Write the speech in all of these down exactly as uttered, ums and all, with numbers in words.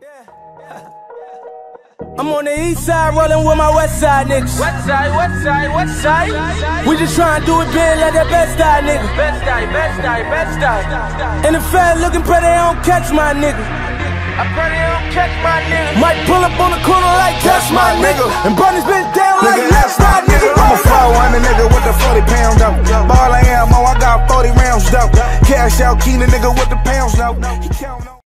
I'm on the east side rolling with my west side niggas. West side, west side, west side. We just tryna do it big like that best side nigga. Best side, best side, best side. And the feds looking pretty, they don't catch my nigga. I pray they don't catch my nigga. Might pull up on the corner like catch my nigga. And burn this bitch down like left side nigga. I'm a four hundred nigga with the forty pound though. Ball I am, oh I got forty rounds though. Cash out, keen the nigga with the pounds though. He count on.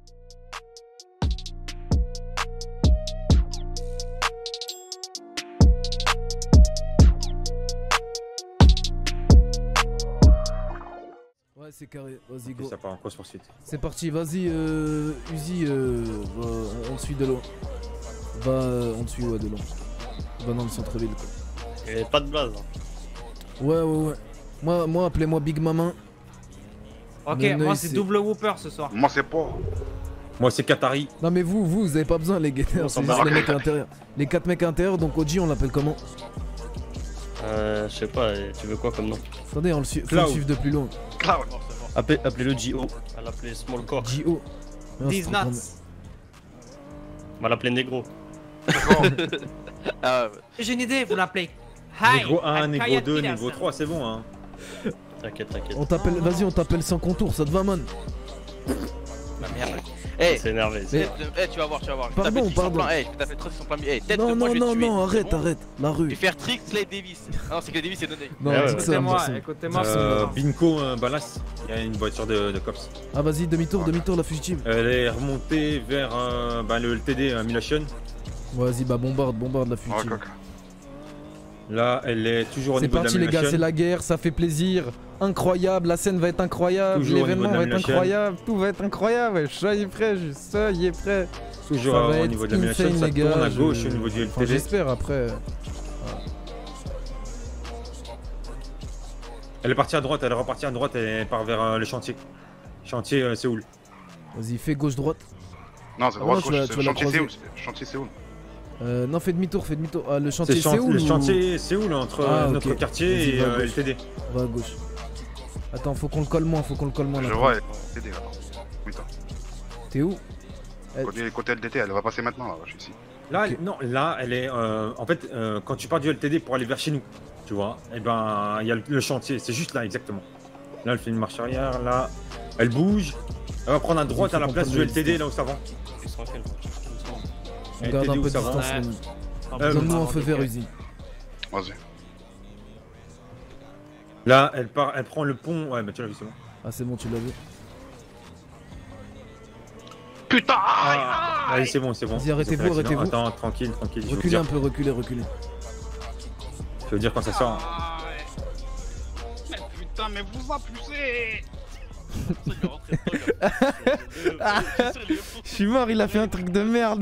Ouais, c'est carré, vas-y go. Ça part en course poursuite. C'est parti, vas-y euh, Uzi, euh, va, on, on te suit de loin. Va, euh, on te suit ouais, de loin. Va dans le centre-ville quoi. Il n'y avait pas de blaze. Hein. Ouais, ouais, ouais. Moi, moi appelez-moi Big Maman. Ok, Mon moi œil, c'est double Whooper ce soir. Moi c'est pas. Moi c'est Qatari. Non mais vous, vous, vous avez pas besoin les guetteurs, c'est juste les mecs à l'intérieur. Les quatre mecs à l'intérieur, donc Oji on l'appelle comment? Euh, je sais pas, tu veux quoi comme nom? Attendez, on le suit, faut le suivre de plus loin. Cloud. Appelez, appelez-le J O. On va l'appeler Small Core. J O. These nuts. On va l'appeler Negro. ah, j'ai une idée, vous l'appelez Hi. Negro un, Negro deux, Negro trois, c'est bon hein. T'inquiète, t'inquiète. On t'appelle, vas-y on t'appelle sans contour, ça te va man? La merde. Eh, c'est énervé. Eh, hey, tu vas voir, tu vas voir. Pardon, pardon. Eh, je vais taper Trix son plan. Eh, tête non, de moi, non, je vais non, tuer. non, arrête, arrête. La rue. Je vais faire Trix, Clay Davis. Ah non, c'est Clay Davis, c'est donné. Non, ah ouais, écoutez-moi, écoutez-moi. Euh, Binko, euh, Ballas, il y a une voiture de, de cops. Ah, vas-y, demi-tour, demi-tour, la fugitive. Elle est remontée vers euh, bah, le L T D, euh, Milation. Vas-y, bah bombarde, bombarde la fugitive. Okay, okay. Là, elle est toujours au niveau de la C'est parti les gars, c'est la guerre, ça fait plaisir. Incroyable, la scène va être incroyable, l'événement va être incroyable, tout va être incroyable. Soyez prêts, soyez prêts. Toujours au niveau de la Milation, ça tourne à gauche au niveau du L T D. J'espère après. Elle est partie à droite, elle est repartie à droite et elle part vers euh, le chantier. Chantier euh, Séoul. Vas-y, fais gauche-droite. Non, c'est droite, gauche, c'est chantier Séoul. Chantier Séoul. Euh, non, fais demi-tour, fais demi-tour. Ah, le chantier Chan Séoul. Le ou... chantier Séoul entre ah, okay. notre quartier et euh, L T D. Va à gauche. Attends, faut qu'on le colle moins, faut qu'on le colle moins là. Je vois, L T D, attends. Oui, t'es où? Côté, côté L T D, elle va passer maintenant là, je suis ici. Là, okay. non, là, elle est. Euh, en fait, euh, quand tu pars du L T D pour aller vers chez nous, tu vois, et ben, il y a le, le chantier, c'est juste là, exactement. Là, elle fait une marche arrière, là, elle bouge. Elle va prendre à droite à la place du L T D, là où ça va. On garde un peu de distance. Euh, Donne-nous un feu vert, Uzi. Vas-y. Là, elle part, elle prend le pont. Ouais, bah tu l'as vu, c'est bon. Ah, c'est bon, tu l'as vu. Putain! Ah, allez, c'est bon, c'est bon. Vas-y, arrêtez-vous, arrêtez-vous. Attends, tranquille, tranquille. Reculez un peu, reculez, reculez. Je veux dire quand ça sort. Mais putain, mais vous abusez! Je suis mort, il a fait un truc de merde.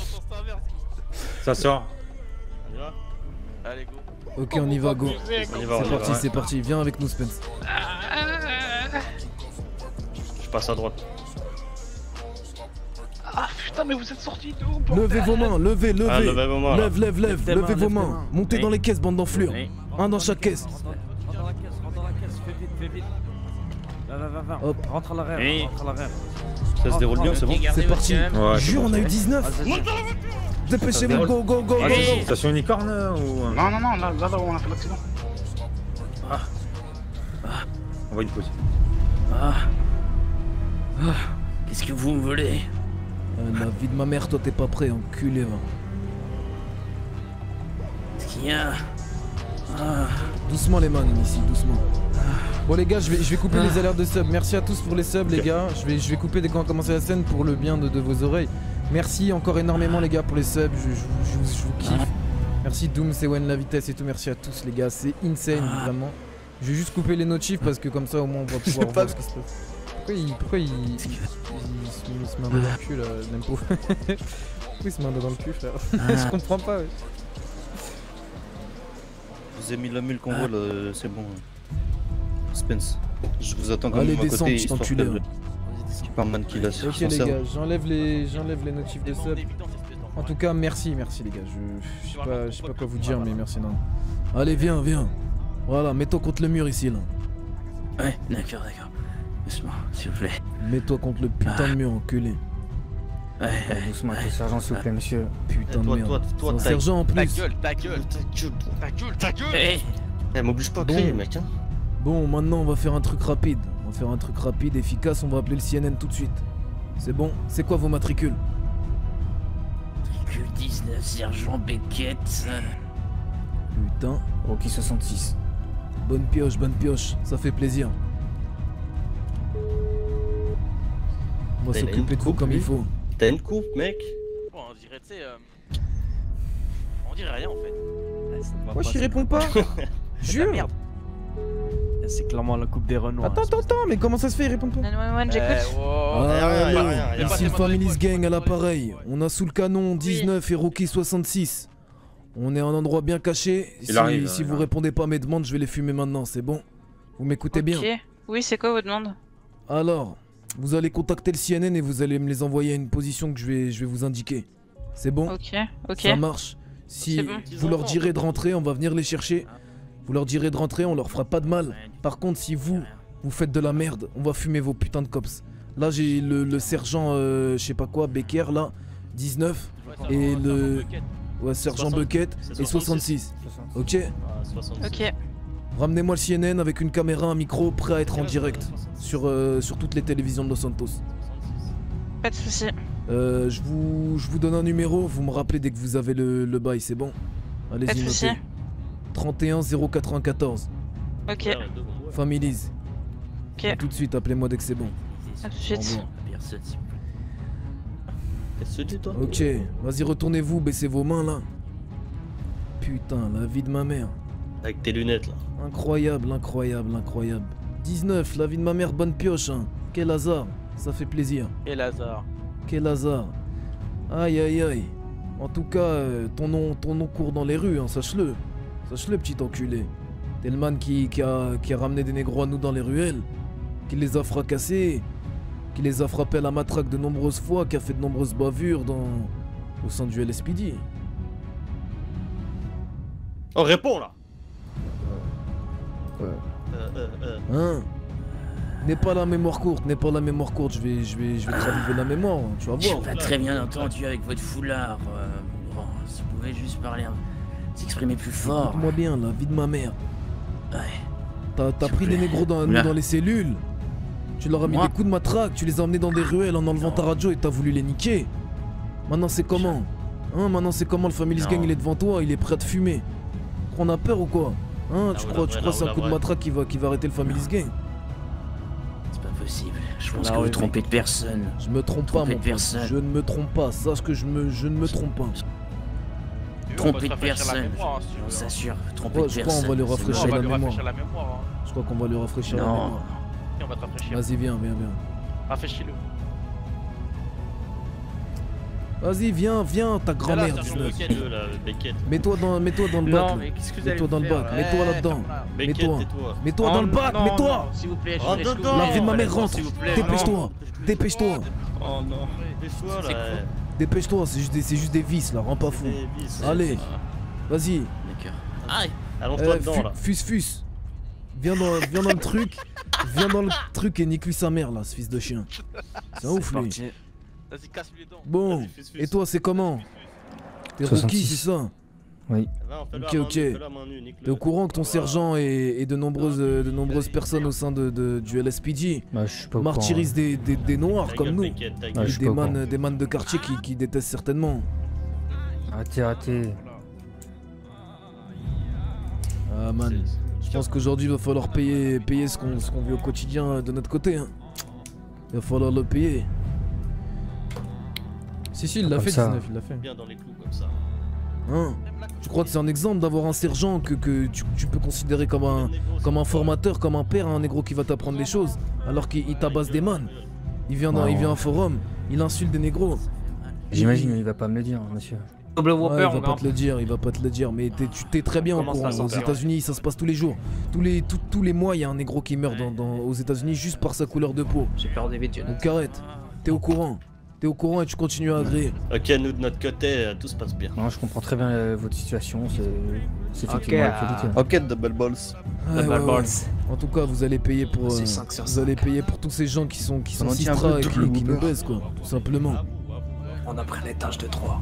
Ça sort. On y va? Allez, go. Ok, on y va, go. On y va, c'est parti, c'est parti. Viens avec nous, Spence. Je passe à droite. Ah putain, mais vous êtes sortis d'où? Levez vos mains, levez, levez. Ah, levez vos mains. Lève, lève, lève. Levez vos mains. Montez dans les caisses, bande d'enflures. Un dans chaque caisse. Rentre dans la caisse, rentre dans la caisse, fais vite, fais vite. Va, va, va, va. Hop. Rentre à l'arrière, rentre à l'arrière. Ça se déroule bien, c'est bon? C'est parti. Ouais, Jure, on a eu dix-neuf. Dépêchez-vous, go, go, go, go. Station unicorne ou. Non, non, non, là, là, là où on a fait l'accident. Ah. Ah. On va une pause. Ah. Ah. Qu'est-ce que vous me voulez? euh, La vie de ma mère, toi t'es pas prêt, enculé, va. Qu'est-ce qu'il y a? Ah. Doucement les mains, ici, doucement. Bon les gars, je vais, je vais couper ah. les alertes de sub. Merci à tous pour les subs, okay. les gars. Je vais, je vais couper dès qu'on va commencer la scène pour le bien de, de vos oreilles. Merci encore énormément les gars pour les subs, je, je, je, je, je vous kiffe. Merci Doom, Sewen, la vitesse et tout, merci à tous les gars, c'est insane ah. vraiment. Je vais juste couper les notifs parce que comme ça au moins on va pouvoir voir ce qui se passe. Pourquoi il, pourquoi il, il, il, il, se, il se met un doigt dans le cul là, Nempo? Pourquoi il se met un doigt dans le cul frère? ah. Je comprends pas. Ouais. Je vous ai mis la mule qu'on voit là, c'est bon. Spence, je vous attends quand même à côté, histoire que le Superman qui l'a sur Ok son les cerveau. gars, j'enlève les, j'enlève les notifs de sub. En tout cas, merci, merci les gars. Je, je sais pas, je sais pas quoi vous dire, mais merci non. Allez, viens, viens. Voilà, mets-toi contre le mur ici là. Ouais, d'accord, d'accord. Doucement, s'il vous plaît. Mets-toi contre le putain de mur, enculé. Ouais, Ouais, doucement avec le sergent, s'il vous plaît, monsieur. Putain de Toi, merde. toi, toi, C'est un ta- sergent en Ta plus. gueule, ta gueule, Ta gueule, ta gueule, ta gueule. Eh, Eh, m'oblige pas à Bon. crier, mec, hein. Bon, maintenant on va faire un truc rapide. On va faire un truc rapide, efficace, on va appeler le C N N tout de suite. C'est bon? C'est quoi vos matricules? matricule dix-neuf, sergent Beckett. Putain. Rocky soixante-six. Bonne pioche, bonne pioche, ça fait plaisir. On va T'as une s'occuper de vous coupe, comme lui il faut. T'as une coupe, mec. Bon, on dirait, tu sais. Euh... On dirait rien en fait. Moi j'y réponds pas. Jure. Merde. C'est clairement la coupe des Renois. Attends, attends, attends, mais comment ça se fait, il répond pas? neuf un un, j'écoute. Eh, wow. Ah, rien, rien, allô, rien, rien. ici le Family's Gang à l'appareil. On a sous le canon dix-neuf et Rocky soixante-six. On est à un endroit bien caché. Il Si, arrive, si il vous arrive. répondez pas à mes demandes, je vais les fumer maintenant, c'est bon? Vous m'écoutez bien? Ok. Oui, c'est quoi votre demande? Alors, vous allez contacter le C N N et vous allez me les envoyer à une position que je vais, je vais vous indiquer. C'est bon? Ok, ok. Ça marche. Si C'est bon. vous leur direz de rentrer, on va venir les chercher. Vous leur direz de rentrer, on leur fera pas de mal. Par contre, si vous, vous faites de la merde, on va fumer vos putains de cops. Là, j'ai le, le sergent, euh, je sais pas quoi, Becker, là, dix-neuf. Et le... Ouais, sergent Bucket et soixante-six. Ok? Ah, soixante-six. Ok. Ramenez-moi le C N N avec une caméra, un micro, prêt à être en direct. Sur, euh, sur toutes les télévisions de Los Santos. Pas de soucis. Euh, je vous, je vous donne un numéro, vous me rappelez dès que vous avez le, le bail, c'est bon? Pas de Allez-y, soucis. notez. trente et un zéro quatre-vingt-quatorze. Ok. Families. Ok. À tout de suite, appelez-moi dès que c'est bon. À tout de suite. Au revoir. Personne, s'il vous plaît. Qu'est-ce que tu dis, toi? Ok, vas-y, retournez-vous, baissez vos mains là. Putain, la vie de ma mère. Avec tes lunettes, là. Incroyable, incroyable, incroyable. dix-neuf, la vie de ma mère, bonne pioche, hein. Quel hasard, ça fait plaisir. Et Lazare. Quel hasard. Aïe, aïe, aïe. En tout cas, euh, ton nom, ton nom court dans les rues, hein, sache-le. Sache-le, petit enculé. T'es le man qui, qui, a, qui a ramené des négros à nous dans les ruelles, qui les a fracassés, qui les a frappés à la matraque de nombreuses fois, qui a fait de nombreuses bavures dans... au sein du L S P D. Oh, réponds, là. Ouais. Euh, euh, euh. Hein? N'aie pas la mémoire courte, n'aie pas la mémoire courte, je vais, je vais, je vais te raviver la mémoire, hein, tu vas Je voir. pas très bien entendu avec votre foulard. Euh, bon, si vous pouvez juste parler, un- s'exprimer plus fort. Écoute-moi bien, la vie de ma mère. Ouais. T'as t'as S'il pris vous des plaît. négros dans, nous Là. dans les cellules. Tu leur as mis Moi des coups de matraque, tu les as emmenés dans des ruelles en enlevant ta radio et t'as voulu les niquer. Maintenant c'est comment? Hein, maintenant c'est comment? Le Family's Non. Gang il est devant toi, il est prêt à te fumer. On a peur ou quoi? Hein, Là tu où crois, la tu vraie, crois là c'est où un la coup de vraie. matraque qui va, qui va arrêter le Family's Gang? C'est pas possible. Je pense Ah que oui, vous trompez mec. de personne. Je me trompe pas Trompez mon de pote, personne. je ne me trompe pas, sache que je, me, je ne me trompe pas. Trompez de On va te rafraîchir la personne. mémoire, hein, si tu On veux, hein. s'assure. Trompez Ouais, de je crois on personne. va lui c'est rafraîchir On la va lui mémoire. rafraîchir la mémoire. hein. Je crois qu'on va lui rafraîchir la Non. mémoire. Et on va te rafraîchir. Vas-y, viens, viens, viens. Rafraîchis-le. Vas-y, viens, viens, ta grand-mère, Là, dix-neuf. Beckett, deux, là, Beckett. Mets-toi dans, mets-toi dans le bac. Non, là. mais qu'est-ce que vous allez Mets-toi dans le me faire bac, mets-toi Ouais, là-dedans. ferme-la. Beckett, Mets-toi. tais-toi. Mets-toi Oh, dans le bac, non, mets-toi. non, s'il vous plaît, je Oh, ferai ce que dedans. vous La voulez. vie de ma mère Allez, rentre. s'il vous plaît. Dépêche-toi. Dépêche-toi. Oh non. Dépêche-toi, C'est là. Dépêche-toi, c'est juste, des- c'est juste des vis là, rends pas fou. Des vis. Allez, vas-y. D'accord. Aïe. Allonge-toi Euh, dedans, fu- là. Fus, fus. Viens dans, viens dans le truc. Viens dans le truc et nique-lui sa mère là, ce fils de chien. C'est un ouf lui. parti. Vas-y, casse-lui les dents. Bon, Vas-y, fus, fus. et toi c'est comment? T'es Rookie, soixante-six. c'est ça? Oui. Va, on fait-le Ok, à main ok. nue, fais-le à main nue, nique-le. T'es au courant que ton Voilà. sergent et, et de nombreuses, euh, de nombreuses personnes au sein de, de- du L S P D Bah, je suis pas au courant. martyrisent des, des, des noirs Ta comme gueule, nous. Beckett, ta Ouais, gueule. je suis Des pas au man, courant. des man de quartier qui, qui détestent certainement. Arrêtez, arrêtez. Ah man, je pense qu'aujourd'hui il va falloir payer, payer ce qu'on ce qu'on vit au quotidien de notre côté. Hein. Il va falloir le payer. Si si, il l'a Comme fait ça. dix-neuf, il l'a fait. Bien dans les clous, comme ça. Hein? Tu crois que c'est un exemple d'avoir un sergent que, que tu, tu peux considérer comme un, comme un formateur, comme un père, un négro qui va t'apprendre des choses, alors qu'il il tabasse des man. Il vient dans, Ouais, il vient à ouais. un forum, il insulte des négros. J'imagine, il va pas me le dire, monsieur. Double Ouais, Whopper, il on va pas grimpe. te le dire, il va pas te le dire, mais t'es- tu t'es très bien au Comment ça, courant. ça Aux fait, États-Unis, ça se passe tous les jours. Tous les, tous- tous les mois, il y a un négro qui meurt dans, dans- aux États-Unis juste par sa couleur de peau. J'ai peur des vitunes. Donc arrête, t'es au courant. T'es au courant et tu continues à agréer. Ok, nous de notre côté, euh, tout se passe bien. Non, je comprends très bien euh, votre situation, c'est c'est Ok, effectivement ah. l'actualité. Ok, double balls. Ouais, Double ouais, ouais. balls. En tout cas, vous allez payer pour, euh, C'est cinq sur vous allez cinq. payer pour tous ces gens qui sont qui sont On en tient un sistras peu et de qui, double qui nous Whopper. baissent quoi, tout simplement. On a pris l'étage de trois.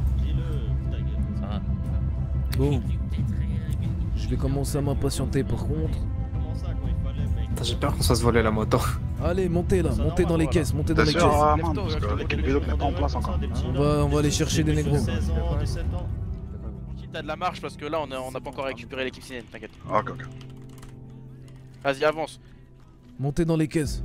Bon. Je vais commencer à m'impatienter par contre. J'ai peur qu'on se fasse voler la moto. Allez, montez là, montez dans les caisses, montez dans les caisses. On va, on va aller chercher des négros. T'as de la marche parce que là on a, on a pas encore récupéré l'équipe cinéenne, t'inquiète. Ok, ok. Vas-y, avance. Montez dans les caisses.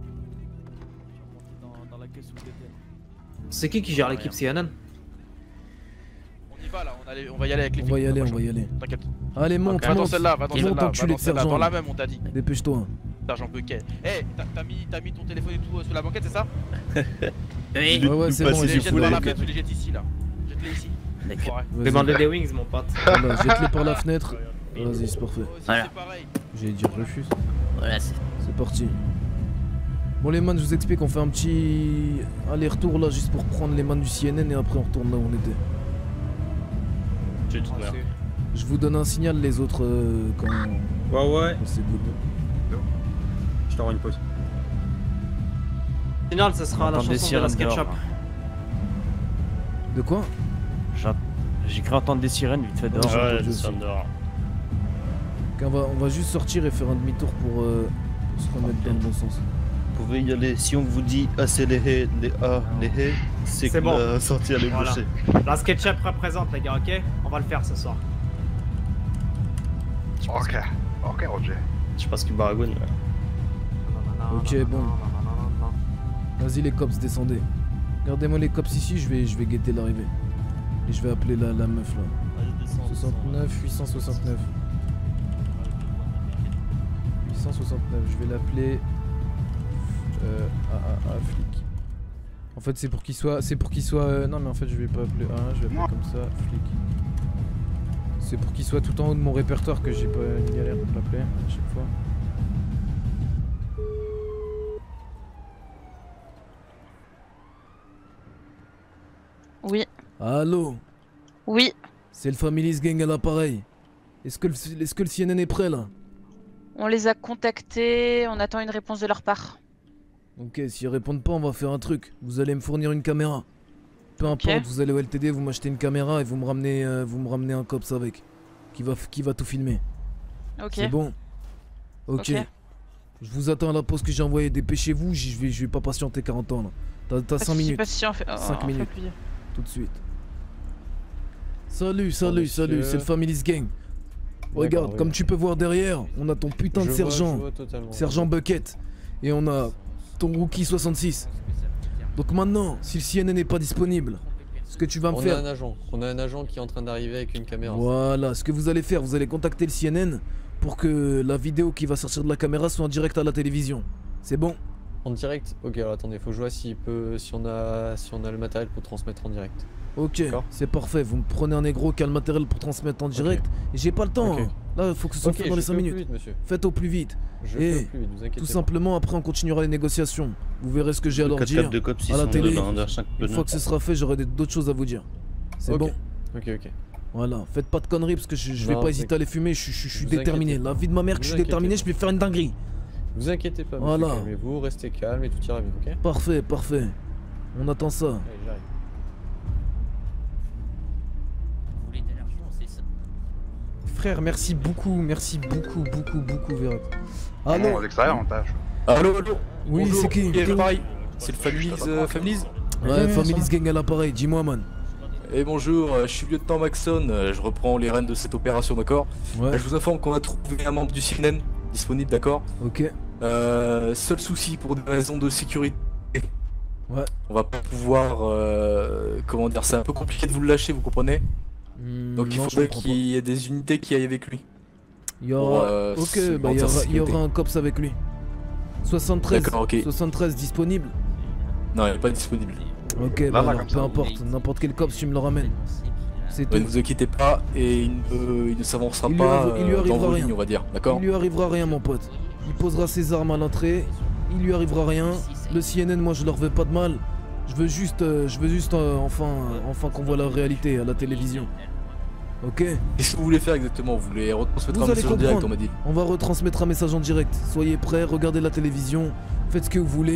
C'est qui qui gère l'équipe C N N? On y va là, on, allait, on va y aller avec les On va y aller, on va y aller. T'inquiète. Allez, monte, Va dans monte. celle-là, va dans celle-là. Monte, enculé de sergent. Dans la même, on t'a dit. Dépêche-toi. Sergent Bucket. Eh, t'as mis, mis ton téléphone et tout sur la banquette, c'est ça? Oui. Ouais, ouais, c'est bon. Je les jette par la fenêtre, je les jette ici là. Jette-les ici. Demandez des wings, mon pote. Voilà, jette-les par la fenêtre. Vas-y, c'est parfait. Voilà. J'ai dit refuse. Voilà, c'est. C'est parti. Bon les man, je vous explique, on fait un petit aller-retour là juste pour prendre les man du C N N et après on retourne là où on était. Je vous donne un signal les autres euh, quand... Ouais ouais. C'est good. Je t'envoie une pause. Signal, ça sera la chanson de la SketchUp. De quoi? J'ai cru entendre des sirènes vite fait dehors. Ouais, des sirènes dehors. Okay, on, va, on va juste sortir et faire un demi-tour pour, euh, pour se remettre dans le bon sens. Vous pouvez y aller. Si on vous dit accélérer les A, les haies, c'est que bon. la sortie elle est Voilà. bouchée. La SketchUp représente les gars, ok? On va le faire ce soir. Ok, ok Roger. Je pense qu'il baragouine. Ok bon. Vas-y les cops, descendez. Gardez-moi les cops ici, je vais, je vais guetter l'arrivée. Et je vais appeler la, la meuf là. soixante-neuf, huit cent soixante-neuf. huit cent soixante-neuf, je vais l'appeler... Euh, ah, ah, ah, flic. En fait c'est pour qu'il soit... C'est pour qu'il soit... Euh, non mais en fait je vais pas appeler un, je vais appeler comme ça, flic. C'est pour qu'il soit tout en haut de mon répertoire que j'ai pas une galère pour l'appeler à chaque fois. Oui. Allô? Oui. C'est le Family's Gang à l'appareil. Est-ce que, le, est-ce que le C N N est prêt là? On les a contactés, on attend une réponse de leur part. Ok, s'ils répondent pas, on va faire un truc. Vous allez me fournir une caméra. Peu importe, Ok. vous allez au L T D, vous m'achetez une caméra et vous me ramenez, euh, vous me ramenez un cops avec. Qui va, qui va tout filmer. Ok. C'est bon? Ok. Ok. Je vous attends à la pause que j'ai envoyée. Dépêchez-vous, j'y- je vais, je vais pas patienter quarante ans là. T'as, t'as Pas cinq de soucis, minutes. pas de soucis, on fait- on- cinq on fait minutes. plus. Tout de suite. Salut, salut, monsieur. salut, c'est le Family's Gang. Regarde, oui. comme tu peux voir derrière, on a ton putain de Je vois, sergent. je vois totalement. Sergent Bucket. Et on a ton rookie soixante-six. Donc maintenant, si le C N N n'est pas disponible, ce que tu vas me On faire... a un agent. On a un agent qui est en train d'arriver avec une caméra. Voilà, ce que vous allez faire, vous allez contacter le C N N pour que la vidéo qui va sortir de la caméra soit en direct à la télévision. C'est bon? En direct? Ok, alors attendez, faut que je vois s'il peut, si on a, si on a le matériel pour transmettre en direct. Ok, c'est parfait. Vous me prenez un négro qui a le matériel pour transmettre en direct. Et j'ai pas le temps. Ok. hein. Là, il faut que ce soit Ok, fait dans les je cinq fais au minutes. plus vite, monsieur. Faites au plus vite. Je Et fais au plus vite, vous inquiétez tout pas. simplement, après, on continuera les négociations. Vous verrez ce que j'ai à Le leur quatre dire quatre de cops, ils à la sont télé. dans un cinq Une pneus. fois que ce sera fait, j'aurai des- d'autres choses à vous dire. C'est Ok. bon? Ok, ok. Voilà, faites pas de conneries parce que je, je vais Non, pas hésiter à les t'inquiète. fumer. Je, je- je suis Vous déterminé. inquiétez La pas. vie de ma mère, que Vous je suis inquiétez déterminé, pas. je vais faire une dinguerie. Vous inquiétez pas, monsieur, Voilà. calmez-vous, restez calme et tout ira bien, ok? Parfait, parfait. On attend ça. Allez, j'arrive. Vous voulez de l'argent, c'est ça. Frère, merci beaucoup, merci beaucoup, beaucoup, beaucoup, Vérat. Ah Allô? non, à l'extérieur, on tâche. Allô, allô. Oui, Bonjour, c'est qui? Pierre, pareil. C'est le Families, euh, Families. Ouais, Family's Gang à l'appareil, dis-moi, man. Et bonjour, euh, je suis lieutenant Maxon, euh, je reprends les rênes de cette opération, d'accord? Ouais. Euh, Je vous informe qu'on a trouvé un membre du C N N disponible, d'accord? Ok. Euh, seul souci pour des raisons de sécurité. Ouais. On va pas pouvoir, euh, comment dire, c'est un peu compliqué de vous le lâcher, vous comprenez? Hmm, Donc il non, je faudrait comprends qu'il y ait des unités qui aillent avec lui. Il y aura... Pour, euh, ok, se bah il y garantir aura, sa il y aura sécurité. un cops avec lui. soixante-treize, D'accord, ok. soixante-treize disponible. Non, il n'est pas disponible. Ok, Là, bah là, alors comme peu ça. importe, n'importe quel cops tu me le ramènes. C'est tout. Ouais, ne vous inquiétez pas, et il ne, il ne s'avancera Il lui pas arri- il lui euh, dans arrivera vos rien. lignes, on va dire, d'accord? Il lui arrivera rien, mon pote. Il posera ses armes à l'entrée, il lui arrivera rien. Le C N N, moi je leur veux pas de mal. Je veux juste, euh, je veux juste euh, enfin, euh, enfin qu'on voit la réalité à la télévision. Ok? Qu'est-ce que vous voulez faire exactement? Vous voulez retransmettre Vous un allez message en direct, on comprendre. m'a dit. On va retransmettre un message en direct. Soyez prêts, regardez la télévision, faites ce que vous voulez.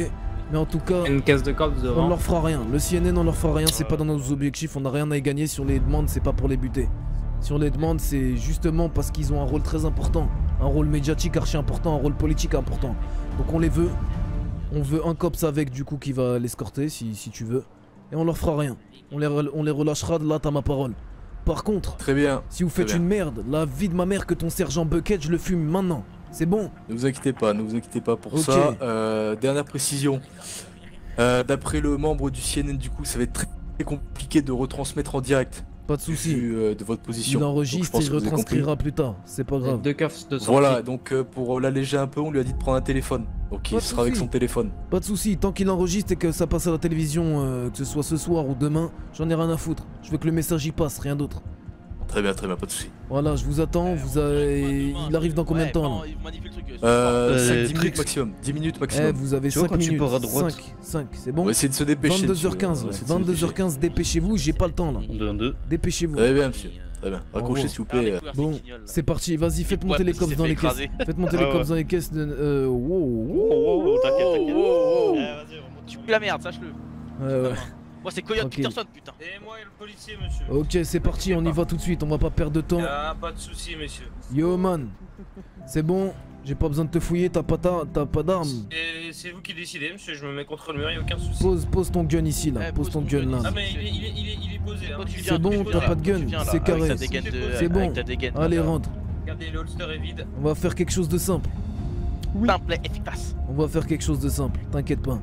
Mais en tout cas, Une caisse de cops on devant. ne leur fera rien. Le C N N, on leur fera rien, c'est pas dans nos objectifs, on n'a rien à y gagner. Sur les demandes, c'est pas pour les buter. Sur les demandes, c'est justement parce qu'ils ont un rôle très important. Un rôle médiatique archi important, un rôle politique important. Donc on les veut. On veut un cops avec du coup qui va l'escorter si, si tu veux. Et on leur fera rien. On les, on les relâchera, là t'as ma parole. Par contre, Très bien. si vous très faites bien. une merde, la vie de ma mère que ton sergent Bucket, je le fume maintenant. C'est bon? Ne vous inquiétez pas, ne vous inquiétez pas pour Ok. ça. Euh, dernière précision. Euh, D'après le membre du C N N, du coup, ça va être très compliqué de retransmettre en direct. Pas de soucis. Vu, euh, de votre position. Il Donc, je enregistre pense et il que vous avez retranscrira compris. plus tard. C'est pas grave. Deux coffres de sortie. Voilà, donc euh, pour l'alléger un peu, on lui a dit de prendre un téléphone. Donc il Pas de sera avec soucis. son téléphone. Pas de soucis, tant qu'il enregistre et que ça passe à la télévision, euh, que ce soit ce soir ou demain, j'en ai rien à foutre. Je veux que le message y passe, rien d'autre. Très bien, très bien, pas de soucis. Voilà, je vous attends. Vous avez... Il arrive dans combien de temps là? Euh, Euh, cinq dix Trix. minutes maximum. dix minutes Eh, maximum. vous avez Tu vois, cinq quand tu minutes. pars à droite. cinq, cinq, c'est On bon? va essayer de se dépêcher. vingt-deux heures quinze, dessus, on va ouais. essayer de se vingt-deux heures dépêcher. quinze, dépêchez-vous, j'ai pas le temps là. deux un deux. Dépêchez-vous. Très bien, monsieur. Très bien. Raccrochez, gros. s'il vous plaît. Bon, c'est parti, vas-y, faites Ouais, monter les il cops s'est dans fait les caisses. écraser. Faites monter Ah les ouais. cops dans les caisses. De... Euh, wow, wow. Oh, oh, oh, t'inquiète, t'inquiète. Oh, oh, oh. Eh, vas-y, remonte. Tu pues la merde, sache-le. Ouais, ouais. Moi, c'est Coyote Tranquille. Peterson, putain. Et moi et le policier, monsieur. Ok, c'est parti, on y va tout de suite, on va pas perdre de temps. Ah, pas de soucis, monsieur. Yo man, c'est bon, j'ai pas besoin de te fouiller, t'as pas, ta- t'as pas d'armes. Et c'est vous qui décidez, monsieur. Je me mets contre le mur, y'a aucun souci. Pose, pose ton gun ici là, Eh, pose ton gun là. Ah, mais il est, il est, il est, il est posé. Hein. Toi, tu viens, C'est toi, bon, tu t'as viens, pas de là. gun, Tu viens, là, c'est avec carré. ta dégaine de- C'est bon, avec ta dégaine, allez là. rentre. Regardez, le holster est vide. On va faire quelque chose de simple. Simple et efficace. On va faire quelque chose de simple, t'inquiète pas.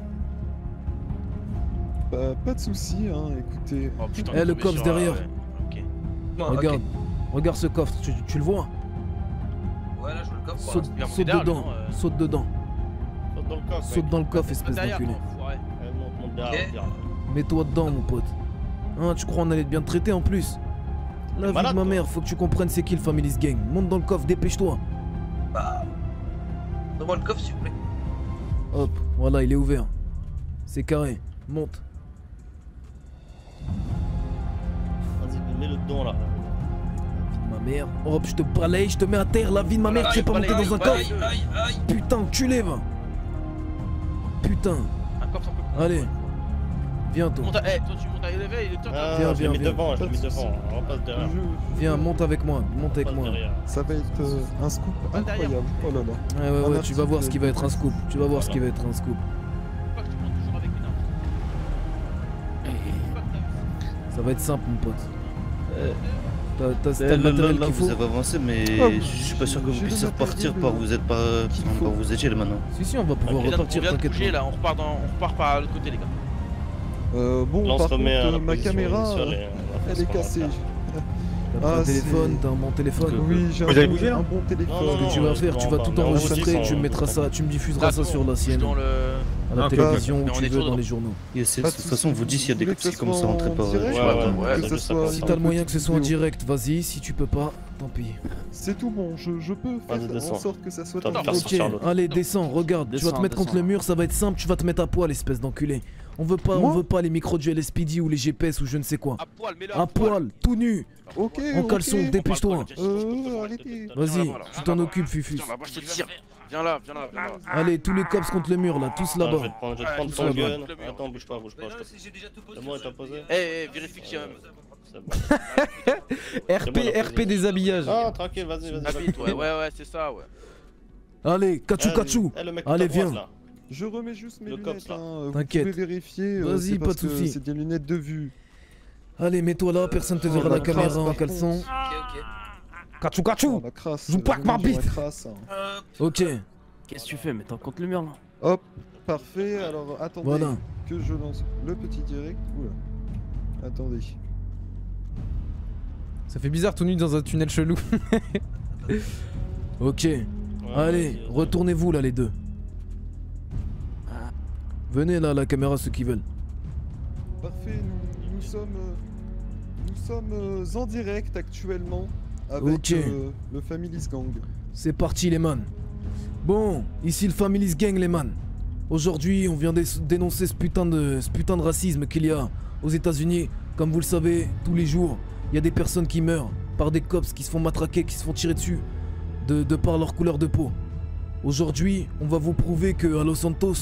Bah, pas de soucis, hein, écoutez. Oh, putain, Eh, le tombé cops sur, derrière. euh, ok. Bon, Regarde, ok. regarde ce coffre, tu, tu le vois? Ouais, là, je vois le coffre. Saute, Il va saute monter derrière, dedans, non, euh. saute dedans. Saute dans le coffre. Saute dans le coffre, espèce Derrière, d'enculé. non, enfoiré. Ouais, monte, monte derrière, Ok. derrière. Mets-toi dedans, mon pote. Hein, tu crois on allait te bien te traiter en plus? La vie malade, de ma toi. mère, faut que tu comprennes c'est qui le Family's Gang. Monte dans le coffre, dépêche-toi. Bah. Donne-moi le coffre, s'il vous plaît. Hop, voilà, il est ouvert. C'est carré, monte. Vas-y, mets-le dedans là. Ma mère, hop, je te balaye, je te mets à terre. La vie de ma mère, tu sais pas monter dans un coffre. Aïe, aïe, aïe. Putain, enculé, va. Putain, Un cops un peu plus. allez. Viens, toi. Monte à- Eh, toi, tu montes à l'élevé, il est temps. Ah, Viens, je viens, l'ai mis viens. devant, je l'ai Pas mis de devant. soucis. On repasse derrière. Je- Viens, monte avec moi, monte avec On moi. repasse derrière. Ça va être euh, un scoop Pas derrière. incroyable. Oh là là. Ouais, ouais, Un ouais, tu vas voir ce qui va être un scoop. Tu vas voir ce qui va être un scoop. Pourquoi je te monte toujours avec une arme? Ça va être simple, mon pote. Euh, T'as t'as- t'as Là, le là, matériel là, qu'il faut? vous avez avancé, mais Ah oui, je suis pas sûr que vous j'ai le puissiez repartir matériel, par où vous êtes pas, qu'il par faut. où vous étiez là maintenant. Si, si, on va pouvoir On vient de- repartir, on vient de t'inquiète bouger pas. là, on repart, dans, on repart par l'autre côté, les gars. Euh, bon, Là, on par se contre, remet à la euh, ma position caméra, initiale euh, et on va faire elle ce est qu'on va cassée. faire. T'as pas Ah, un téléphone, c'est- t'as un bon téléphone. Oui, j'ai un, Vous avez bon- bougé, là un bon téléphone. Non, non, Ce que non, tu vas euh, faire, tu non, vas pas- tout non, enregistrer, on tu dit mettras sans- ça, tu me diffuseras ça sur la C N N, Dans le. à la Ah, télévision, mais où on tu est veux, toujours dans les dedans. journaux. Yes, yes, Pas de toute façon, vous dites s'il y a des Vous voulez cops qui que commencent à ça rentrer soit par. en direct Ouais, Ouais, ouais, ouais, ouais, que ça, ce ça soit passe, Si ça. t'as le moyen que ce soit en vidéo. direct, vas-y, si tu peux pas, tant pis. C'est tout bon, je, je peux faire Vas-y, en descends. sorte que ça soit Attends, en faire direct. Ok, sortir l'autre. allez, descends, regarde, tu vas te Descends, mettre contre descends. le mur, ça va être simple, tu vas te mettre à poil, espèce d'enculé. On veut pas, on Moi veut pas les micros du L S P D ou les G P S ou je ne sais quoi. À poil, mets-le À poil, tout nu, Ok, en ok. caleçon, dépêche-toi. Euh, arrêtez. Vas-y, voilà. tu t'en occupes, Fufus. Tiens, bah, moi je te tire. Viens là, viens là, viens là. Allez, tous les cops contre le mur là, tous Ah, je vais là-bas. te prendre, je vais te Ouais, prendre tous ton là-bas. gun. Attends, bouge pas, bouge pas. je te- J'ai déjà tout posé. C'est bon, il t'a posé. Eh, eh, vérifie qu'il y a. C'est bon. R P, R P déshabillage. Ah, tranquille, vas-y, vas-y. Habite, ouais, ouais, ouais, c'est ça, ouais. Allez, kachou Eh, kachou. eh, le mec Allez, tout à droite, viens. là. Je remets juste mes Le lunettes. cops, là. Hein. Vous T'inquiète. pouvez vérifier. euh, Vas-y, c'est pas parce de que soucis. C'est des lunettes de vue. Allez, mets-toi là, personne te verra Oh, la la caméra crasse, en par caleçon. Ok, ok. Kachou Oh, kachou. la crasse. Je vous plaque ma la lumière, bite. la crasse, hein. Euh, Ok, Qu'est-ce que tu fais? Mais t'en contre le mur là. Hop, parfait. Alors attendez voilà. que je lance le petit direct. Oula. Attendez. Ça fait bizarre tout nu dans un tunnel chelou. Ok, allez, vas-y, vas-y. retournez-vous là les deux. Venez là, la caméra, ceux qui veulent. Parfait. Nous, nous sommes, euh, nous sommes euh, en direct actuellement avec Ok. euh, le Family's Gang. C'est parti les man. Bon, ici le Family's Gang les man. Aujourd'hui, on vient dé- dénoncer ce putain de ce putain de racisme qu'il y a aux États-Unis. Comme vous le savez, tous les jours, il y a des personnes qui meurent par des cops qui se font matraquer, qui se font tirer dessus de, de par leur couleur de peau. Aujourd'hui, on va vous prouver que à Los Santos,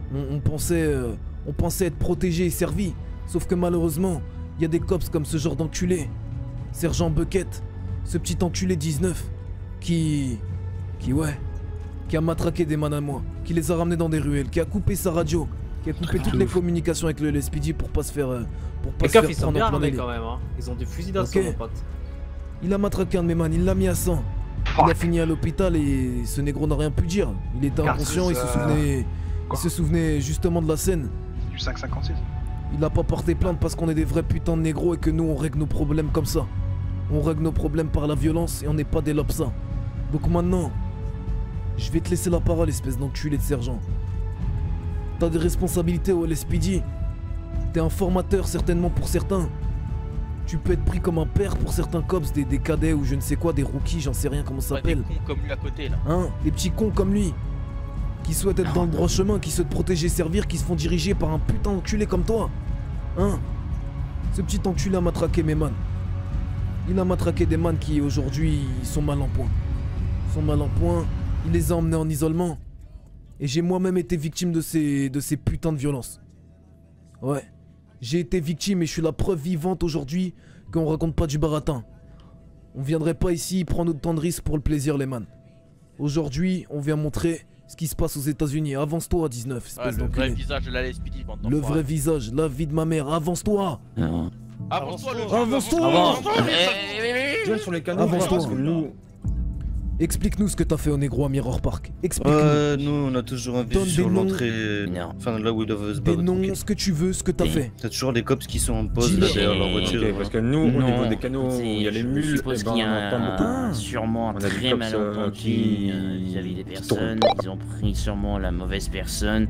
On, on pensait, euh, on pensait être protégé et servi. Sauf que malheureusement, il y a des cops comme ce genre d'enculé. Sergent Bucket, ce petit enculé dix-neuf, qui... Qui, ouais, qui a matraqué des man à moi, qui les a ramenés dans des ruelles, qui a coupé sa radio, qui a coupé toutes les communications avec le L S P D pour pas se faire... euh, pour pas Les se faire cops ils sont prendre bien en plein armés délire. quand même, hein. Ils ont des fusils d'assaut, Ok. mon pote. Il a matraqué un de mes man, il l'a mis à sang. Il a fini à l'hôpital et ce négro n'a rien pu dire. Il était Car inconscient, c'est il se ça. souvenait... Il se souvenait justement de la scène. Du cinq cinquante-six. Il n'a pas porté plainte parce qu'on est des vrais putains de négros et que nous on règle nos problèmes comme ça. On règle nos problèmes par la violence et on n'est pas des lopsas. Donc maintenant, je vais te laisser la parole, espèce d'enculé de sergent. T'as des responsabilités au L S P D. T'es un formateur certainement pour certains. Tu peux être pris comme un père pour certains cops, des, des cadets ou je ne sais quoi, des rookies, j'en sais rien comment ça Ouais, des s'appelle. cons comme lui à côté là. Hein, des petits cons comme lui. Qui souhaitent être dans le droit chemin, qui souhaitent protéger et servir, qui se font diriger par un putain d'enculé comme toi. Hein? Ce petit enculé a matraqué mes man. Il a matraqué des man qui aujourd'hui sont mal en point. Ils sont mal en point, il les a emmenés en isolement. Et j'ai moi-même été victime de ces, de ces putains de violences. Ouais. J'ai été victime et je suis la preuve vivante aujourd'hui qu'on raconte pas du baratin. On viendrait pas ici prendre autant de risques pour le plaisir les man. Aujourd'hui, on vient montrer ce qui se passe aux États-Unis. Avance-toi, dix-neuf, Ouais, espèce le vrai d'enculé. visage de la L S P D, bande Le d'enfoirés. vrai visage, la vie de ma mère. Avance-toi. Avance-toi le Avance-toi. Avance-toi. Viens sur les canaux, Avance-toi. parce que nous... Explique-nous ce que t'as fait au négro à Mirror Park. Explique-nous. Euh, nous, on a toujours un Donne visu des sur noms. l'entrée. Enfin, là où ils doivent se Des battre. noms, ce que tu veux, ce que t'as fait. T'as toujours des cops qui sont en pause Dis-le. là, derrière leur voiture. Ok, parce que nous, au niveau des canaux, il y a les mules, Je suppose et ben, qu'il y a on entend beaucoup. un, sûrement un On a des très cops, euh, malentendu qui- euh, vis-à-vis des qui personnes. tournent. Ils ont pris sûrement la mauvaise personne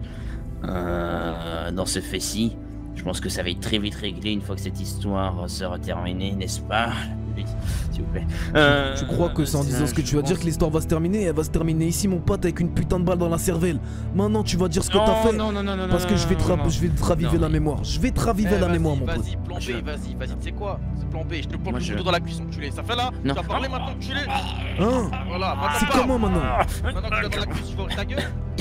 euh, dans ce fait-ci. Je pense que ça va être très vite réglé une fois que cette histoire sera terminée, n'est-ce pas? S'il vous plaît. Euh, Tu crois que c'est en disant ce que tu vas dire que l'histoire va se terminer? Elle va se terminer ici, mon pote, avec une putain de balle dans la cervelle. Maintenant, tu vas dire ce que Non, t'as fait. non, non, non, non, Parce que non, je vais te, non, ra- non. je vais te raviver Non, la mais- mémoire. Je vais te raviver Eh, la vas-y, mémoire, mon pote. Vas-y, plan B, vas-y, vas-y, tu sais quoi? C'est plan B, je te plante Moi, le je- couteau dans la cuisse, enculé. Ça fait là? Non. Tu vas parler maintenant, enculé? Hein? Voilà, maintenant C'est parle. comment maintenant? Maintenant que tu l'as dans la cuisse, tu vas ouvrir ta gueule.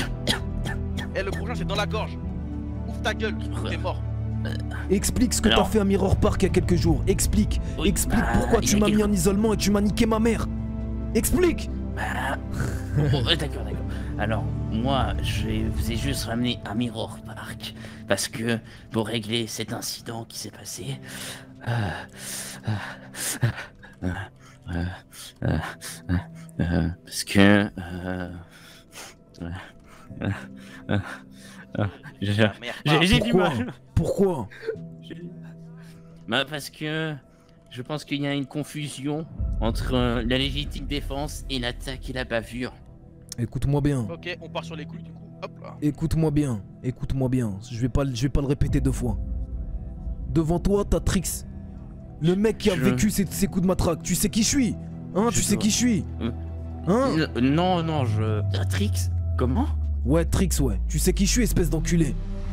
Eh, le prochain, c'est dans la gorge. Ouvre ta gueule, t'es mort. Explique ce que Alors. t'as fait à Mirror Park il y a quelques jours. Explique. Oui, Explique bah, pourquoi il y tu a m'as mis quelques- en isolement et tu m'as niqué ma mère. Explique. Bah... oh, ouais, d'accord, d'accord. Alors, moi, je vous ai juste ramené à Mirror Park parce que pour régler cet incident qui s'est passé, euh, euh, euh, euh, euh, euh, euh, parce que euh, euh, euh, euh, euh, j'ai j'ai- j'ai du Pourquoi mal. Pourquoi? Bah parce que je pense qu'il y a une confusion entre euh, la légitime défense et l'attaque et la bavure. Écoute-moi bien. Ok, on part sur les couilles du coup. Hop là. Écoute-moi bien. Écoute-moi bien. Je vais pas, le- je vais pas le répéter deux fois. Devant toi, t'as Trix. Le mec qui a Je- vécu ces, ces coups de matraque. Tu sais qui je suis? Hein? Je Tu sais dois- qui je suis? Euh, Hein? n- Non, non, je... Ah, Trix? Comment? Ouais, Trix, ouais. Tu sais qui je suis, espèce d'enculé.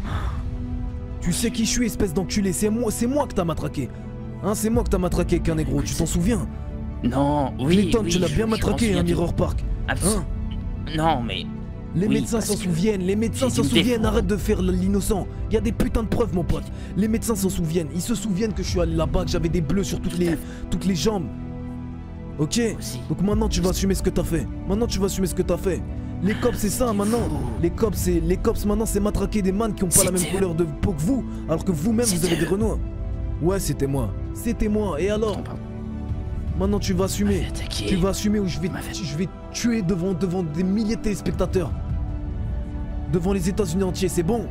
Tu sais qui je suis, espèce d'enculé. C'est moi, c'est moi que t'as matraqué. Hein, c'est moi que t'as matraqué avec un négro. Tu t'en souviens? Non, oui, Clayton, oui, tu l'as je- bien je m'en matraqué, souviens hein, tout. Mirror Park. Abs- Hein? Non, mais... Les Oui, médecins parce s'en que souviennent, les médecins j'ai s'en dû me souviennent, défendre. arrête de faire l'innocent. Il y a des putains de preuves, mon pote. Les médecins s'en souviennent, ils se souviennent que je suis allé là-bas, que j'avais des bleus sur toutes les, toutes les jambes. Ok? Donc maintenant tu vas assumer ce que t'as fait. Maintenant tu vas assumer ce que t'as fait. Les cops c'est ça maintenant. Les cops c'est les cops maintenant c'est matraquer des man qui ont pas la même C'était- couleur de peau que vous, alors que vous-même vous avez des renois. Ouais c'était moi. C'était moi. Et alors? Maintenant tu vas assumer. Tu vas assumer ou je vais, je vais tuer devant, devant des milliers de téléspectateurs. Devant les États-Unis entiers, c'est bon?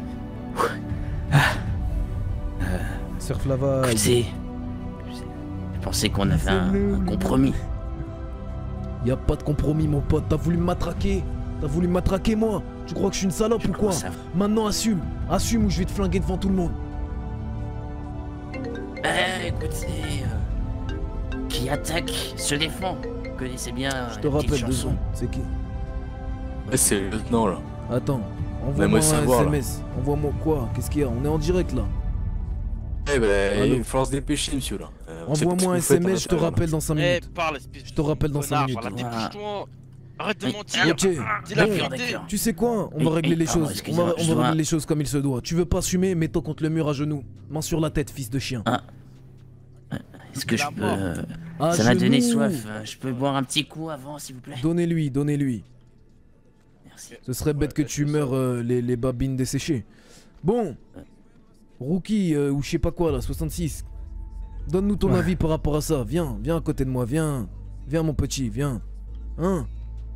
Surf Lava. Écoutez, je pensais qu'on avait un, un compromis. Y a pas de compromis, mon pote. T'as voulu me matraquer. T'as voulu me matraquer, moi. Tu crois que je suis une salope ou quoi? commence à- Maintenant, assume. Assume ou je vais te flinguer devant tout le monde. Eh, écoutez, euh, qui attaque se défend. Vous connaissez bien Je te la petite rappelle deux chanson. secondes. C'est qui? Ouais, c'est le lieutenant là. Attends. Mais Envoie-moi moi, un savoir, S M S. Envoie-moi quoi? Qu'est-ce qu'il y a? On est en direct là. Eh ben, Allô il faut se dépêcher, monsieur là. Euh, on sait pas ce Envoie-moi un que vous faites S M S, je te à l'intérieur, rappelle dans cinq Eh, minutes. parle, espèce Je te rappelle dans cinq connard, minutes. voilà, dépêche-toi. Arrête de mentir. Ok. Dis la Bon, vérité. tu sais quoi? On Et- va régler et- les pardon, choses. On excusez-moi, va, on je va dois- régler les choses comme il se doit. Tu veux pas assumer? Mets-toi contre le mur à genoux. Main sur la tête, fils de chien. Ah. Est-ce que je peux... euh, À Ça m'a donné genoux. soif. euh, Je peux boire un petit coup avant, s'il vous plaît? Donnez-lui, donnez-lui. Merci. Ce serait bête que tu meurs euh, les, les babines desséchées. Bon. Rookie, euh, ou je sais pas quoi là, soixante-six. Donne-nous ton Ouais. avis par rapport à ça. Viens, viens à côté de moi, viens. Viens mon petit, viens. Hein?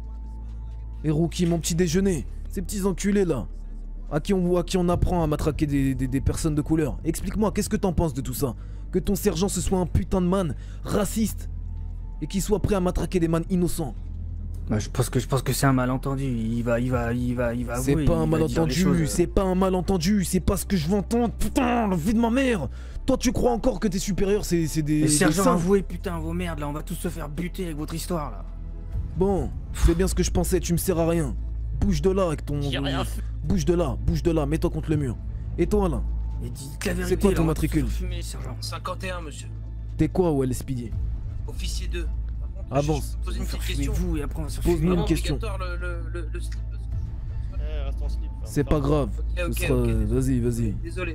Et Rookie, mon petit déjeuner. Ces petits enculés là. À qui on, à qui on apprend à matraquer des, des- des personnes de couleur. Explique-moi, qu'est-ce que t'en penses de tout ça? Que ton sergent ce soit un putain de man raciste et qu'il soit prêt à matraquer des man innocents. Bah, je pense que je pense que c'est un malentendu. Il va, il va, il va, il va. C'est avouer, pas il un va dire les malentendu, choses. c'est pas un malentendu, c'est pas ce que je veux entendre. Putain, la vie de ma mère. Toi, tu crois encore que tes supérieurs, c'est c'est des. Les des sergents saints. avouez, putain, vos merdes là, on va tous se faire buter avec votre histoire là. Bon, c'est bien ce que je pensais, tu me sers à rien. Bouge de là avec ton. J'ai rien fait. Bouge de là, bouge de là, mets-toi contre le mur. Et toi là? Et dites la vérité. C'est quoi là, ton on va matricule? tous se fumer, sergent. cinquante et un, monsieur. T'es quoi, ouais, Speedy? Officier deux. Avance. Pose une petite Fumez question. vous et après on va se Pose-nous fumer. une question. Obligatoire le, le, le, le slip. reste en slip. C'est pas grave. Ok, ok, Ce sera- ok. Vas-y, vas-y. Désolé.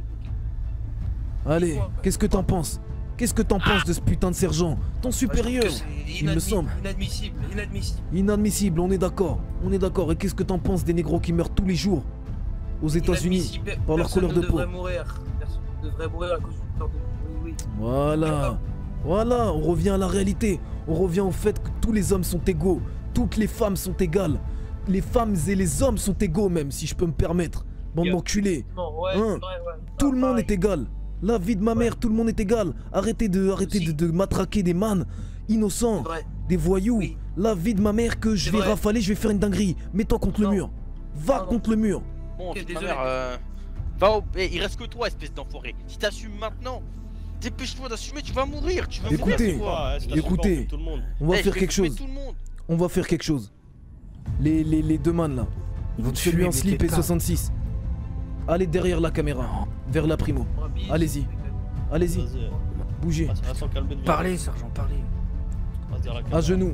Allez, qu'est-ce que t'en penses? Qu'est-ce que t'en penses de ce putain de sergent? Ton supérieur, Que c'est il me inadmi- semble. Inadmissible, inadmissible. Inadmissible, on est d'accord. On est d'accord. Et qu'est-ce que t'en penses des négros qui meurent tous les jours aux États-Unis Inadmissible. par leur Personne couleur de ne peau? devrait mourir. Personne ne devrait mourir à cause d'une couleur de peau. Oui, oui. Voilà. Voilà, on revient à la réalité. On revient au fait que tous les hommes sont égaux. Toutes les femmes sont égales. Les femmes et les hommes sont égaux même, si je peux me permettre. Bande d'enculés. Non, ouais, Hein? c'est vrai, ouais. Tout le monde est égal. La vie de ma mère, tout le monde est égal. Arrêtez de, arrêtez de, de matraquer des man innocents, des voyous. La vie de ma mère que je C'est vais vrai. rafaler, je vais faire une dinguerie. Mets-toi contre le mur. Va contre le mur. Bon, Ok, fils de ma désolé. mère, euh, va au... Eh, il reste que toi, espèce d'enfoiré. Si t'assumes maintenant, dépêche-toi d'assumer, tu vas mourir, tu vas mourir. Écoutez, c'est quoi écoutez, on va Eh, je faire vais quelque fumer chose. tout le monde. On va faire quelque chose. Les, les, les deux man là, Ils vont te celui fumer, en mais slip t'es et pas. soixante-six. Allez derrière la caméra, vers la primo. Allez-y, allez-y, bougez. Parlez, sergent, parlez. À genoux.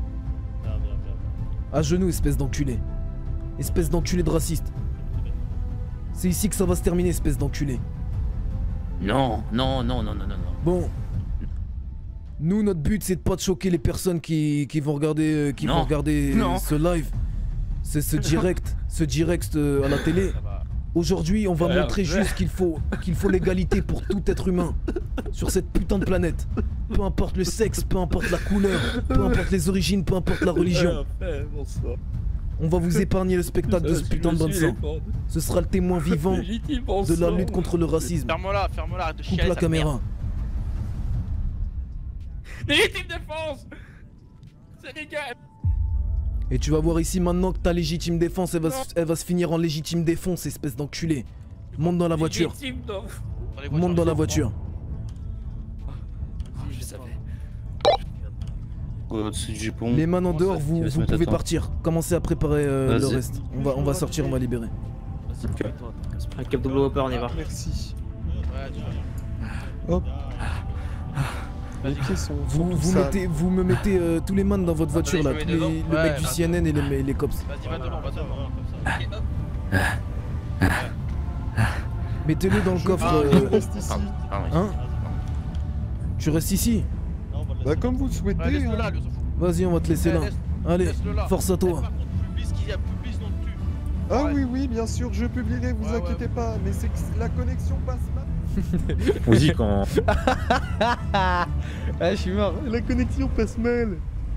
À genoux, espèce d'enculé. Espèce d'enculé de raciste. C'est ici que ça va se terminer, espèce d'enculé. Non, non, non, non, non, non, non. Bon. Nous, notre but, c'est de pas de choquer les personnes qui, qui vont regarder, euh, qui Non. vont regarder euh, Non. ce live. C'est ce direct, ce direct euh, à la télé. Aujourd'hui, on va Alors, montrer je- juste qu'il faut, qu'il faut l'égalité pour tout être humain sur cette putain de planète. Peu importe le sexe, peu importe la couleur, peu importe les origines, peu importe la religion. On va vous épargner le spectacle de ce putain de bon sang. Ce sera le témoin vivant de la lutte contre le racisme. Ferme-la, ferme-la, arrête de Coupe chialer. la sale caméra. merde. Légitime défense. C'est légal. Et tu vas voir ici maintenant que ta légitime défense, elle va, se, elle va se finir en légitime défense, espèce d'enculé. Monte dans la voiture. Légitime, non. Monte dans la voiture. Je savais. Au-dessus du jupon. Les mains en dehors, Tu vous, vas se vous mettre à pouvez temps. partir. Commencez à préparer euh, le Vas-y. reste. On va, on va sortir, on va libérer. Un cap double hopper, on y va. Merci. Ouais, tu vas. Hop. Les pieds sont, sont Vous, tout vous, sales. mettez, vous me mettez euh, tous les man dans votre voiture là, Attendez, tous je me mets les- devant. le Ouais, mec du vas-y. C N N et les, les cops. Vas-y, va devant, va devant. Ok, hop. Mettez-le dans le coffre. Ah, euh, Je reste ici. Hein? Tu restes ici? Bah comme vous le souhaitez. Ouais, laisse-le hein. là, lui, on s'en fout. Vas-y, on va te laisser Eh, là. laisse- Allez, laisse-le là. force à Eh, toi. par contre, publie ce qu'il y a, publie ce nom de tu. Ah Ouais. oui, oui, bien sûr, je publierai, vous Ouais, ouais. inquiétez pas. Mais c'est que la connexion passe mal. On dit quand. Ah, je suis mort. La connexion passe mal.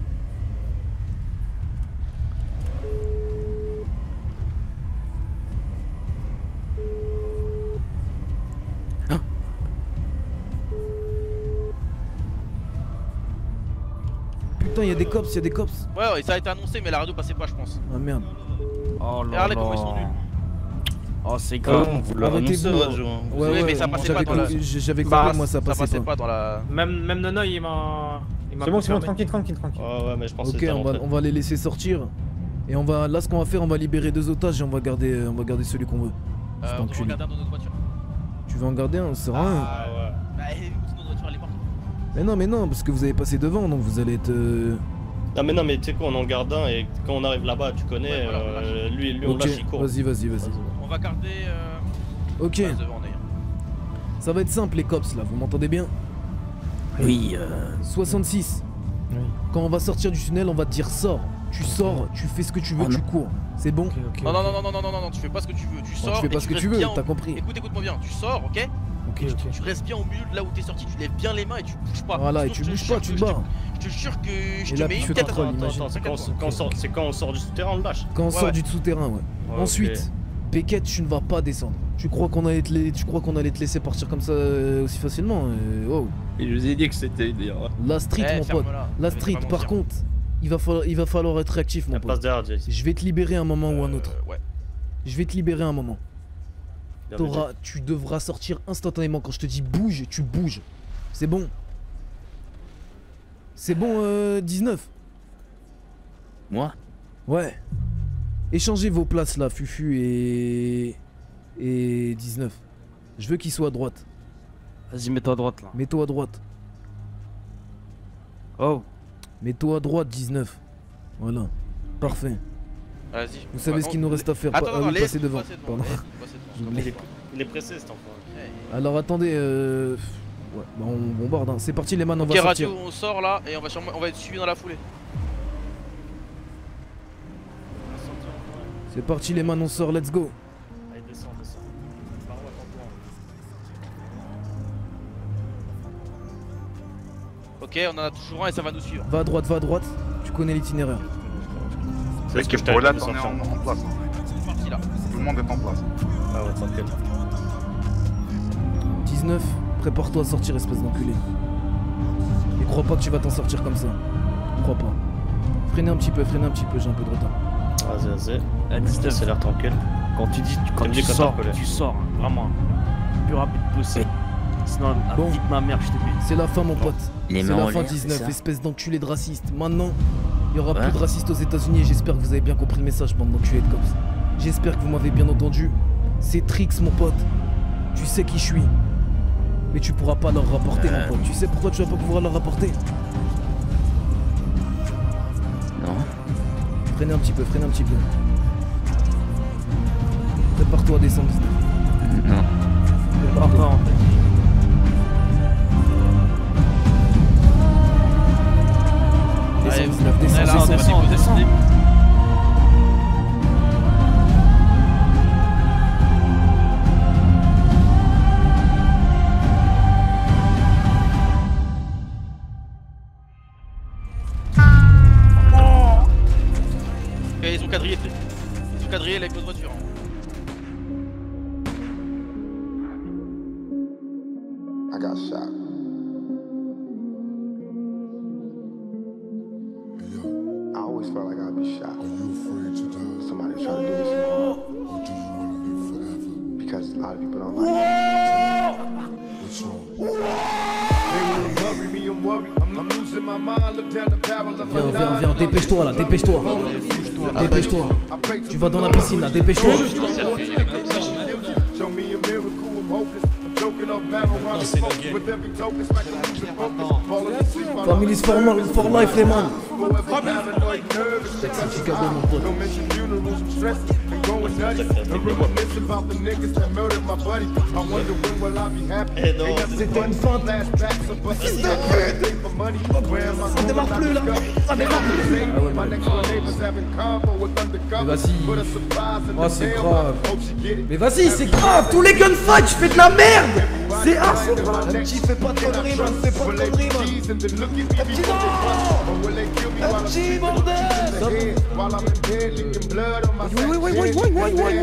Putain, il y a des cops, il y a des cops. Ouais, ouais, ça a été annoncé, mais la radio passait pas, je pense. Ah merde. Oh là Regardez comment ils sont nuls. Oh, c'est Ah, grave. on vous l'a Arrêtez-vous. annoncé, Radio, hein. Ouais, Oui, ouais, mais ça passait j'avais pas dans la- compris- J'avais Bah, compris, moi ça passait passait pas. pas dans la. Même, même Nonoï, il m'a. il m'a C'est bon, c'est bon, confirmé. tranquille, tranquille, tranquille. Ouais, ouais, mais je pense Ok, que on va, on va les laisser sortir. Et on va, là, ce qu'on va faire, on va libérer deux otages et on va garder, on va garder celui qu'on veut. Euh, C'est on doit enculé. regarder dans notre voiture. Tu veux en garder un? C'est rien. Ah ouais. Bah, eh, sinon notre voiture elle est morte. Mais non, mais non, parce que vous avez passé devant, donc vous allez être. euh, Non mais non mais tu sais quoi, on en garde un et quand on arrive là-bas, tu connais, Ouais, voilà, voilà. euh, lui, lui on Ok, lâche, il court. vas-y, vas-y, vas-y. On va garder. Euh... Ok. base devant, d'ailleurs. Ça va être simple les cops là, vous m'entendez bien? Oui, euh... soixante-six. Oui. Quand on va sortir du tunnel, on va te dire sors. Tu sors, tu fais ce que tu veux, Oh, tu non. cours. C'est bon? Non, non, non, non, non, non, non, non, non, tu fais pas ce que tu veux. Tu Bon, sors. tu fais pas et ce que restes tu veux, bien t'as au- compris. Écoute, écoute-moi bien. Tu sors, ok? Ok, tu, ok. tu restes bien au milieu de là où t'es sorti, tu lèves bien les mains et tu bouges pas. Voilà, et Sinon, tu je te bouges jure pas, tu que te je te- bats. Je te jure que je Et te là, mets tu une fais tête à contrôle, toi. imagine. Attends, c'est quand, on- quand, on sort- c'est quand on sort du souterrain, on le lâche. Quand on Ouais, sort ouais. du souterrain, ouais. Ouais, Ensuite, Beckett, tu ne vas pas descendre. Tu crois qu'on allait te, la- tu crois qu'on allait te laisser partir comme ça euh, aussi facilement euh, wow. Et je vous ai dit que c'était d'ailleurs. La street, Eh, mon pote. ferme-la. La Je vais street, pas par mentir. contre, il va falloir, il va falloir être réactif, mon La place pote. derrière, Jace. Je vais te libérer un moment ou un autre. Euh, ouais. Je vais te libérer un moment. Bien T'auras- tu devras sortir instantanément. Quand je te dis bouge, tu bouges. C'est bon. C'est bon, euh, dix-neuf. Moi? Ouais. Échangez vos places là, Fufu et. et dix-neuf. Je veux qu'il soit à droite. Vas-y, mets-toi à droite là. Mets-toi à droite. Oh. Mets-toi à droite, dix-neuf. Voilà. Parfait. Vas-y. Vous savez Ouais, ce qu'il non, nous reste à faire. Attends, pas- non, ah oui, laisse- passer devant. passer devant, Pardon. laisse- passer devant. J'oublie. Il est, il est pressé cet enfant. Alors attendez, euh... ouais, bah on bombarde. Hein. C'est parti les man, on Ok, va sortir. radio, on sort là et on va, sûrement- on va être suivi dans la foulée. C'est parti les man, on sort, let's go. Allez, descends, descends. Par où, attends-toi. Ok, on en a toujours un et ça va nous suivre. Va à droite, va à droite. Tu connais l'itinéraire. C'est ce que je Pour t'avais là, dit de on est sortir. en, en place. C'est parti là. Tout le monde est en place. Ah ouais, tranquille. dix-neuf, prépare-toi à sortir, espèce d'enculé. Et crois pas que tu vas t'en sortir comme ça. Crois pas. Freinez un petit peu, freinez un petit peu, j'ai un peu de retard. Vas-y, vas-y. Eh, dix-neuf. Ça a l'air tranquille. Quand tu dis, quand me tu dis quand sors, t'as collé. tu sors, hein, vraiment. Le plus rapide possible. Sinon, la Bon. petite ma mère, je te dis. C'est la fin, mon pote. Les C'est mains la en fin, l'air, c'est dix-neuf, ça espèce d'enculé de raciste. Maintenant, il y aura Ouais. plus de racistes aux États-Unis et j'espère que vous avez bien compris le message, bande d'enculés de cops. J'espère que vous m'avez bien entendu. C'est Trix, mon pote. Tu sais qui je suis. Mais tu pourras pas leur rapporter, Euh. mon pote. Tu sais pourquoi tu vas pas pouvoir leur rapporter? Non. Freinez un petit peu, freinez un petit peu. Prépare-toi à descendre, dix-neuf. Non. Prépare-toi, en fait. Descends, Allez, dix-neuf, descends, là, descends, on va descends. déposer descends. des- Ok, ils ont quadrillé, ils ont quadrillé avec notre voiture. I got shot. I always felt like I'd be shot. Somebody try to do me some harm. Because a lot of people don't like Viens, viens, viens, dépêche-toi là, dépêche-toi. Dépêche-toi. Tu vas dans la piscine là, dépêche-toi. Families for, for life, les man. Sexy Chicago, mon pote. C'était une feinte. Fils de pute. Ça démarre plus là. Ça démarre plus. Ah ouais, mais... Mais vas-y. Oh, c'est grave. Mais vas-y, c'est grave. Tous les gunfights, je fais de la merde. C'est ah, c'est grave. Un petit, fais pas de conneries, man. Fais pas de conneries, man. Un petit, non. Un petit, bordel. Oui, oui, oui, oui, oui, oui, oui,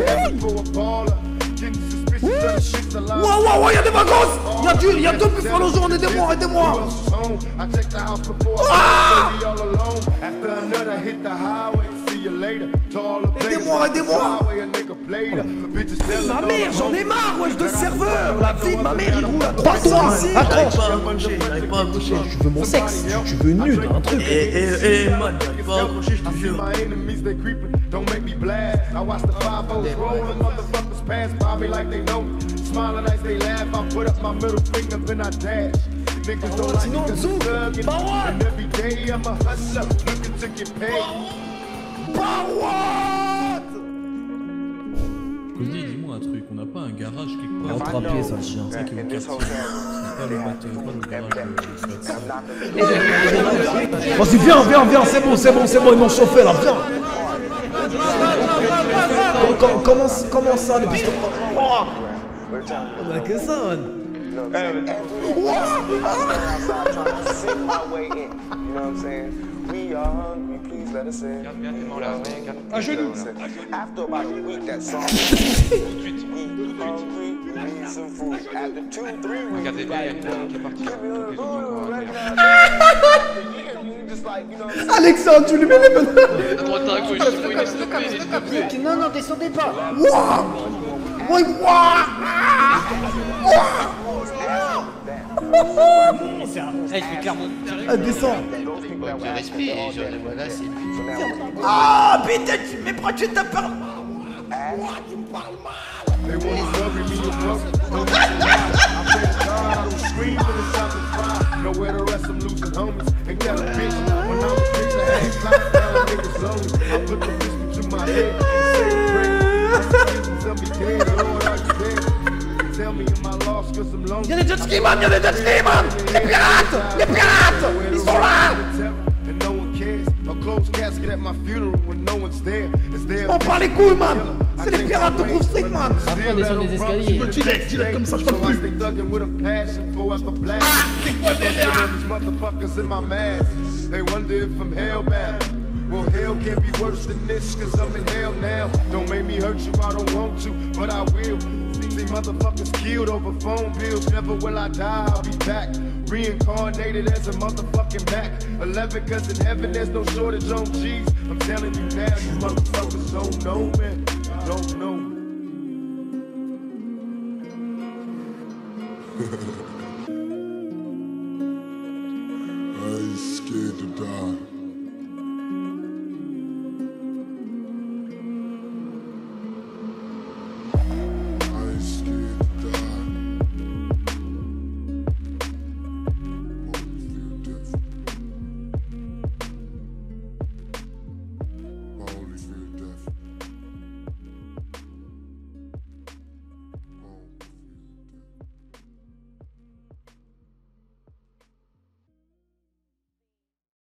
oui. Wow, wow, wow, y'a des vacances. Y'a du, y'a deux buffalo jaunes, aidez-moi, aidez-moi. Ah! Aidez-moi, aidez-moi. Ma mère, j'en ai marre, wesh, de serveur. La vie de ma mère, il roule à trois cents ici. J'arrive pas à accrocher, j'arrive pas à accrocher. Tu veux mon sexe? Tu veux une nude, un truc? Eh, eh, eh, man, j'arrive pas à accrocher, je te jure. Don't make me blast. I watch the five O's roll and motherfuckers pass by me like they know me. Smiling as they laugh, I put up my middle finger, then I dash. Niggas don't like me 'cause I'm thuggin'. And every day I'm a hustler, looking to get paid. Cody, dis-moi un truc, on n'a pas un garage quelque part. Rentre à pied, ça, le chien. C'est ça qui est au quartier. C'est pas le bateau, pas le garage. Vas-y, viens, viens, viens, c'est bon, c'est bon, c'est bon, ils m'ont chauffé là, viens. Com- Comment, comment ça, le piston? On a que ça, man. À genoux. Regardez bien, il y a quelqu'un qui est parti. Alexandre, tu lui mets les mains. À droite, à gauche, il faut une stopper. Non, non, descendez pas. Wouah. Oui, wouah. Eh, je vais clairement. Ah, descends. Respire, voilà, c'est. Ah, putain, mais pourquoi tu t'as pas... They wanna bury me a broke. Don't get me wrong. I thank God I don't scream when it's time to cry. Nowhere to rest, I'm losing homies. Ain't that a bitch? When I was rich, I had clout down, niggas lonely. I put the pistol to my head and say a prayer. Tell me dead, Lord, are you there? Tell me am I lost cause I'm lonely. Y'a des jet skis, man, y'a des jet skis, man. Les pirates, les pirates, ils sont là. And no one cares. A closed casket at my funeral when no one's there. It's there. On prend les couilles, man. C'est les pirates de Groove Street, man. Après, on descend les escaliers. Tu l'es, tu l'es comme ça, je peux plus. They wonder if I'm hellbound. Well, hell can't be worse than this, cause I'm in hell now. Don't make me hurt you, I don't want to, but I will. See motherfuckers killed over phone bills. Never will I die, I'll be back. Reincarnated as a motherfucking Mac. eleven, cause in heaven there's no shortage on G's. I'm telling you now, you motherfuckers don't know, man. Don't know. I ain't scared to die.